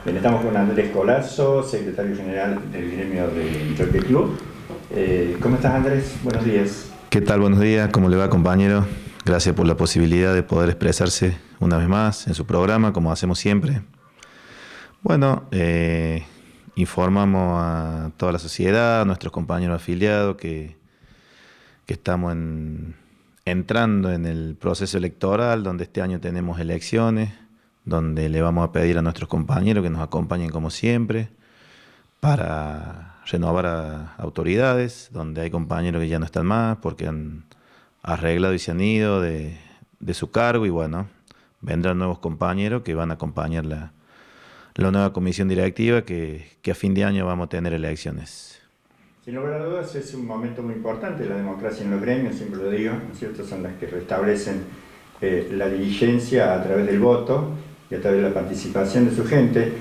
Bien, estamos con Andrés Colazo, secretario general del gremio del Jockey Club. ¿Cómo estás, Andrés? Buenos días. ¿Qué tal? Buenos días. ¿Cómo le va, compañero? Gracias por la posibilidad de poder expresarse una vez más en su programa, como hacemos siempre. Bueno, informamos a toda la sociedad, a nuestros compañeros afiliados, que estamos entrando en el proceso electoral, donde este año tenemos elecciones, donde le vamos a pedir a nuestros compañeros que nos acompañen como siempre, para renovar a autoridades, donde hay compañeros que ya no están más porque han arreglado y se han ido de su cargo, y bueno, vendrán nuevos compañeros que van a acompañar la nueva comisión directiva que a fin de año vamos a tener elecciones. Sin lugar a dudas es un momento muy importante la democracia en los gremios, siempre lo digo, ¿no es cierto? Son las que restablecen la dirigencia a través del voto y a través de la participación de su gente.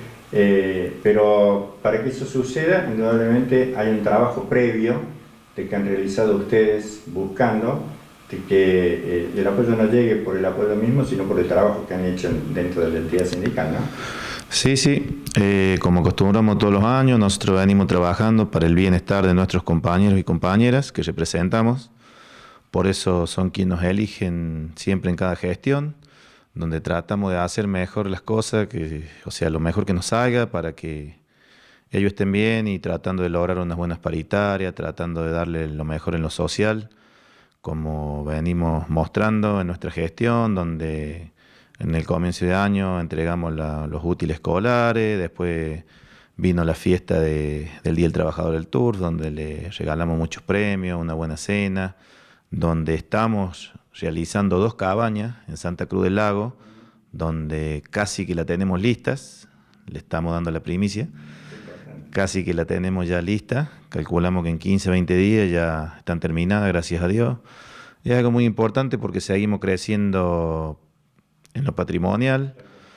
Pero para que eso suceda, indudablemente hay un trabajo previo de que han realizado ustedes buscando de que el apoyo no llegue por el apoyo mismo, sino por el trabajo que han hecho dentro de la entidad sindical, ¿no? Sí, como acostumbramos todos los años, nosotros venimos trabajando para el bienestar de nuestros compañeros y compañeras que representamos. Por eso son quienes nos eligen siempre en cada gestión, donde tratamos de hacer mejor las cosas, o sea, lo mejor que nos salga para que ellos estén bien, y tratando de lograr unas buenas paritarias, tratando de darle lo mejor en lo social, como venimos mostrando en nuestra gestión, donde en el comienzo de año entregamos los útiles escolares, después vino la fiesta del Día del Trabajador del Tour, donde le regalamos muchos premios, una buena cena, donde estamos realizando 2 cabañas en Santa Cruz del Lago, donde casi que la tenemos listas, le estamos dando la primicia, casi que la tenemos ya lista, calculamos que en 15, 20 días ya están terminadas, gracias a Dios. Es algo muy importante porque seguimos creciendo en lo patrimonial,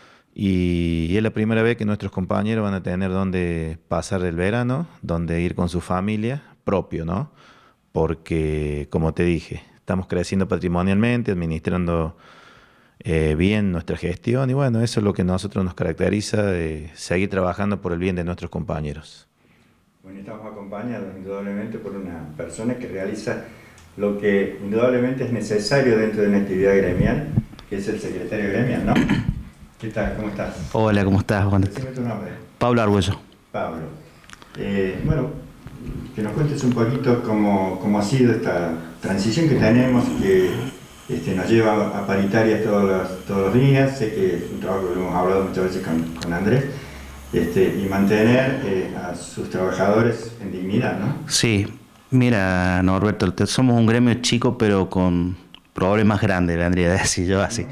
y es la primera vez que nuestros compañeros van a tener donde pasar el verano, donde ir con su familia propio, ¿no? Porque, como te dije, estamos creciendo patrimonialmente, administrando bien nuestra gestión, y bueno, eso es lo que a nosotros nos caracteriza, de seguir trabajando por el bien de nuestros compañeros. Bueno, estamos acompañados indudablemente por una persona que realiza lo que indudablemente es necesario dentro de una actividad gremial, que es el secretario gremial, ¿no? ¿Qué tal? ¿Cómo estás? Hola, ¿cómo estás, Juan? Decime tu nombre. Pablo Arguello. Pablo. Bueno, que nos cuentes un poquito cómo ha sido esta transición que tenemos, que nos lleva a paritarias todos los días. Sé que es un trabajo que hemos hablado muchas veces con Andrés, y mantener a sus trabajadores en dignidad, ¿no? Sí, mira, Norberto, somos un gremio chico, pero con problemas grandes, vendría a decir yo así.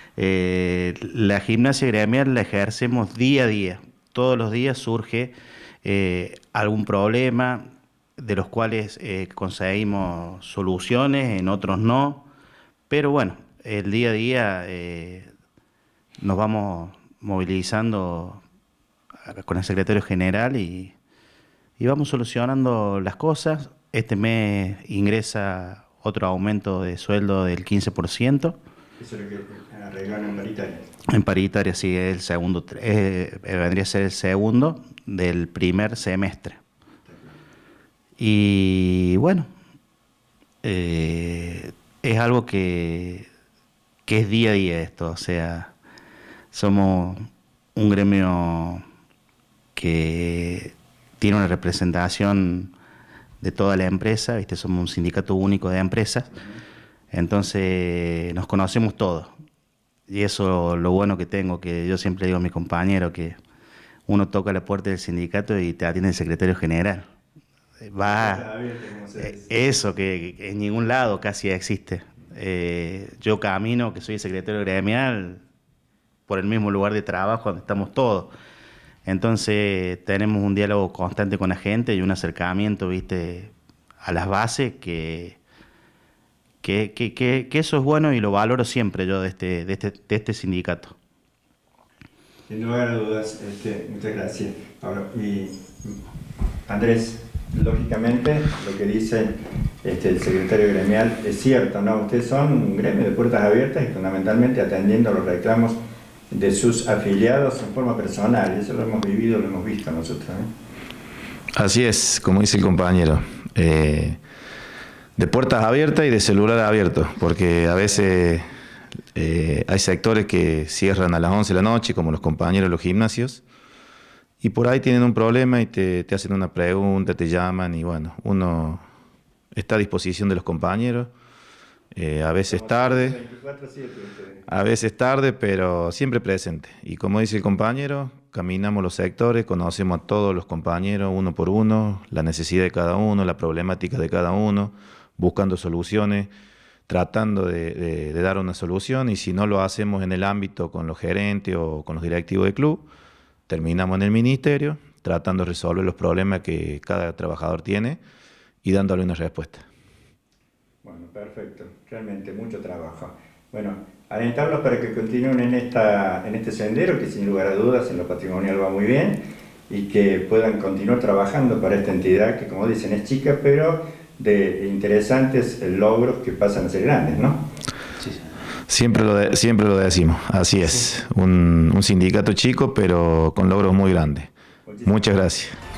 La gimnasia gremial la ejercemos día a día. Todos los días surge algún problema, de los cuales conseguimos soluciones, en otros no. Pero bueno, el día a día nos vamos movilizando con el secretario general y vamos solucionando las cosas. Este mes ingresa otro aumento de sueldo del 15%. Eso es lo que arreglan en paritaria. En paritaria, sí, es el segundo, vendría a ser el segundo del primer semestre. Y bueno, es algo que es día a día esto, o sea, somos un gremio que tiene una representación de toda la empresa, ¿viste? Somos un sindicato único de empresas, entonces nos conocemos todos. Y eso lo bueno que tengo, que yo siempre digo a mis compañeros, que uno toca la puerta del sindicato y te atiende el secretario general. Eso que en ningún lado casi existe. Yo camino, que soy secretario gremial, por el mismo lugar de trabajo donde estamos todos. Entonces tenemos un diálogo constante con la gente y un acercamiento, ¿viste?, a las bases, que eso es bueno, y lo valoro siempre yo de este sindicato. Sin lugar a dudas, muchas gracias, Pablo. Y Andrés, lógicamente lo que dice el secretario gremial es cierto, ¿no? Ustedes son un gremio de puertas abiertas y fundamentalmente atendiendo los reclamos de sus afiliados en forma personal. Eso lo hemos vivido, lo hemos visto nosotros, ¿eh? Así es, como dice el compañero. De puertas abiertas y de celular abierto, porque a veces hay sectores que cierran a las 11 de la noche, como los compañeros de los gimnasios, y por ahí tienen un problema y te hacen una pregunta, te llaman, y bueno, uno está a disposición de los compañeros. A veces tarde, pero siempre presente. Y como dice el compañero, caminamos los sectores, conocemos a todos los compañeros uno por uno, la necesidad de cada uno, la problemática de cada uno, buscando soluciones, tratando de dar una solución, y si no lo hacemos en el ámbito con los gerentes o con los directivos del club, terminamos en el ministerio, tratando de resolver los problemas que cada trabajador tiene y dándole una respuesta. Bueno, perfecto. Realmente mucho trabajo. Bueno, alentarlos para que continúen en este sendero, que sin lugar a dudas en lo patrimonial va muy bien, y que puedan continuar trabajando para esta entidad que, como dicen, es chica, pero de interesantes logros que pasan a ser grandes, ¿no? Sí. Siempre lo decimos, así es. Un sindicato chico, pero con logros muy grandes. Muchas gracias.